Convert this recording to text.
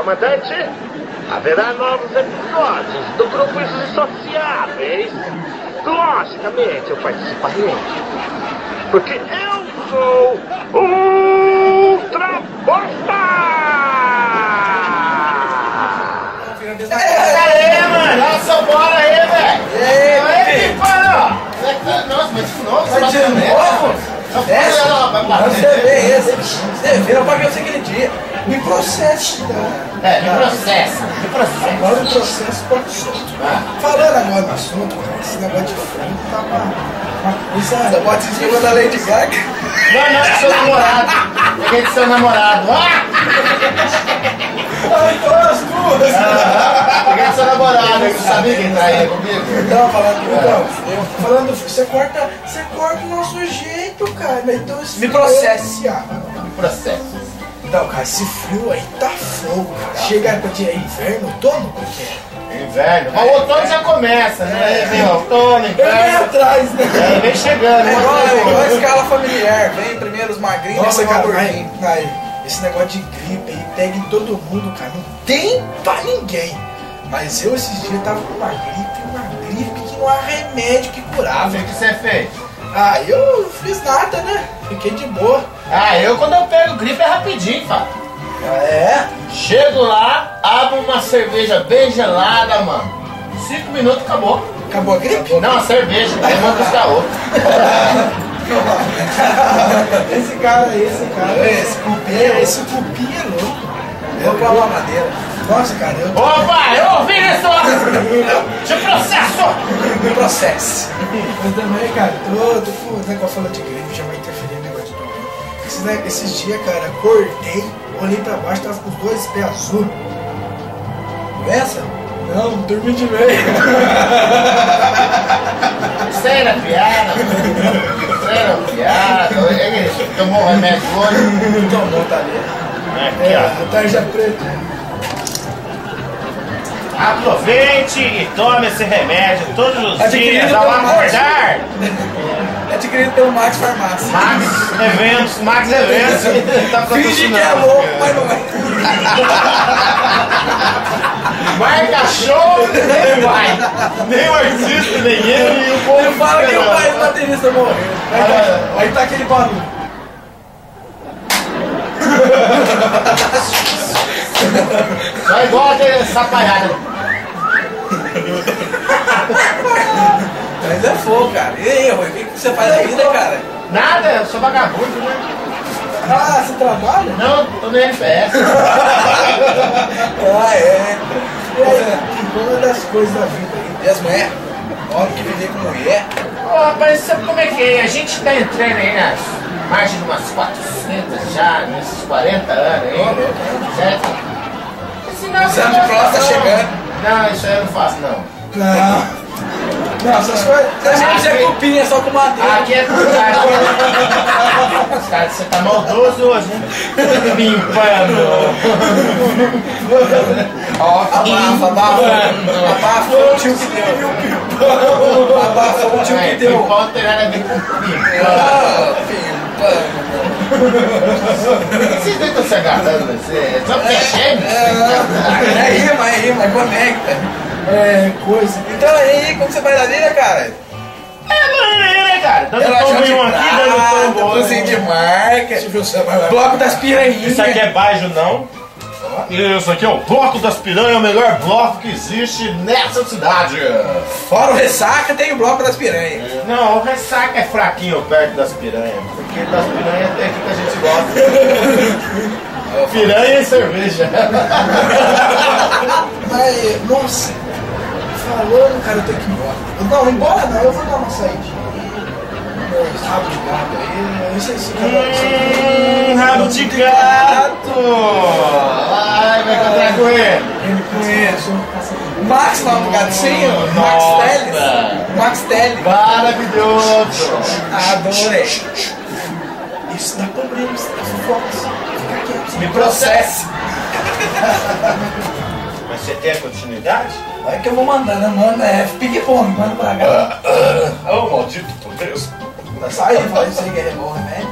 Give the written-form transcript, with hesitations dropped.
comandante, haverá novos episódios do Grupo Insociáveis. Logicamente, eu participarei. Porque eu sou Ultra Bosta! Aê, mano! Nossa, bora aí, velho! Aí, mano! Nossa, mas de novo, você de novo? Você vê esse. Você vê, eu paguei você aquele dia. Me processa. Me processa. Agora o processo pode ser. Falando agora no assunto, esse negócio de frango tá uma coisa. Você pode se chamar da Lady Gaga? Não, é seu namorado. Peguei de seu namorado. Ai, todas duas! Peguei de seu namorado, eu não sabia quem traía comigo. Não, falando, você corta o nosso jeito, cara. Então, me processe. Me processa. Então, cara, esse frio aí tá fogo, cara. Chega pra dia inverno todo, porque inverno. Mas o outono já começa, né? Vem outono, inverno. Vem atrás, né? Vem chegando. É igual a escala familiar. Vem primeiro os magrinhos, Nossa, depois cara, gordinho. Esse negócio de gripe aí pega em todo mundo, cara. Não tem pra ninguém. Mas eu esses dias tava com uma gripe que não há remédio que curava. O que você fez? Eu não fiz nada, né? Fiquei de boa. Eu quando eu pego gripe é rapidinho, Fábio. Chego lá, abro uma cerveja bem gelada, mano. 5 minutos acabou. Acabou a gripe? Não, a cerveja. Aí vamos buscar outra. Esse cupim é louco. Eu vou uma madeira. Nossa, cara, Opa, eu ouvi isso! Te processo! Me processe. Eu também, cara, tô com o negócio falando de gripe, já vai interferir no negócio de dormir. Esses dias, cara, acordei, olhei pra baixo, tava com os dois pés azuis. Essa? Não, dormi de meio. Isso era piada. Ele tomou remédio hoje. Tomou, tá ali. Tarja preta. Aproveite e tome esse remédio todos os dias ao acordar. Adquirido pelo Max Farmácia. Max Eventos. Tá Finge que é louco, mas não é. Marca show, nem vai. Nem o artista, nem ele e o povo. Eu falo que o pai do baterista morreu. Aí tá aquele barulho. Só igual aquele sapaiado. Mas é fogo, cara. E aí, Rui, o que você faz da vida, cara? Nada, eu sou vagabundo, né? Você trabalha? Não, tô no NPS. E aí, uma das coisas da vida aí. E as mulheres? Homem que viver com mulher. Rapaz, sabe como é que é? A gente tá entrando aí nas margens de umas 400 já, nesses 40 anos aí. Certo? Exame de próstata tá chegando. Não, isso aí eu não faço, não. Não, essas coisas. Você é cupinha, só com madeira. Aqui é pro cara. Os caras, você tá maldoso hoje, né? Limpando. Abafou o tio que deu. Abafou o tio que deu. Pimpão não tem nada a ver com pimpando. Vocês não estão se agarrando, você? Só porque é gêmeo? É rima, conecta. Coisa. Então aí, como você faz da vida, cara? Né, cara? Dando tombo aqui, dando tombo. Cozinha de marca. Bloco das piranhas. Isso aqui é baixo, não? Isso aqui é o Bloco das Piranhas, o melhor bloco que existe nessa cidade. Fora o Ressaca, tem o Bloco das Piranhas. Não, o Ressaca é fraquinho perto das piranhas. Porque das piranhas é aqui que a gente gosta. Piranha e cerveja. Mas, nossa, falando, cara, eu tenho que ir embora. Não, embora não, eu vou dar uma saidinha. Rabo de gato aí, eu não sei se rabo de gato! Ai, vai encontrar com ele. Ele conheço. Max, não, um gatinho? Max Teles. Max Teles. Maravilhoso. Adorei. Isso dá problema, isso dá fofoca. Fica quieto. Me processe. Mas você tem a continuidade? É que eu vou mandando, manda, ping-pong, manda pra cá. Ô, maldito por Deus. Sai, fala isso aí que é bom remédio.